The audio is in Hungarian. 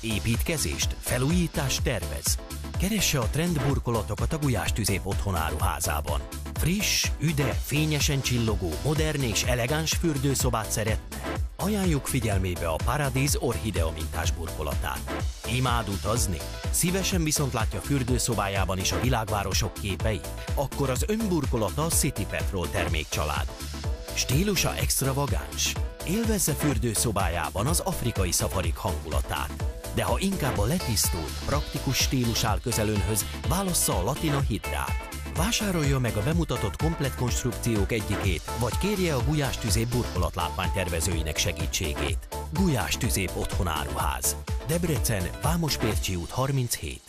Építkezést, felújítást tervez? Keresse a trend burkolatokat a Gulyás Tüzép Otthonáruházában. Friss, üde, fényesen csillogó, modern és elegáns fürdőszobát szeretne? Ajánljuk figyelmébe a Paradise Orchidea mintás burkolatát. Imád utazni? Szívesen viszont látja fürdőszobájában is a világvárosok képeit? Akkor az önburkolata a City Petrol termékcsalád. Stílusa extravagáns? Élvezze fürdőszobájában az afrikai szafarik hangulatát. De ha inkább a letisztult, praktikus stílus áll közel önhöz, válassza a Latina Hydrát. Vásárolja meg a bemutatott komplett konstrukciók egyikét, vagy kérje a Gulyás Tüzép burkolatlábmány tervezőinek segítségét. Gulyás Tüzép Otthonáruház. Debrecen, Vámospércsi út 37.